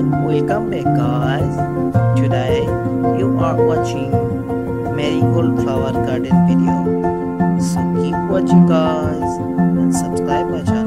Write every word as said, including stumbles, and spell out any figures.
Welcome back guys. Today you are watching Marigold flower garden video. So keep watching guys and subscribe my channel.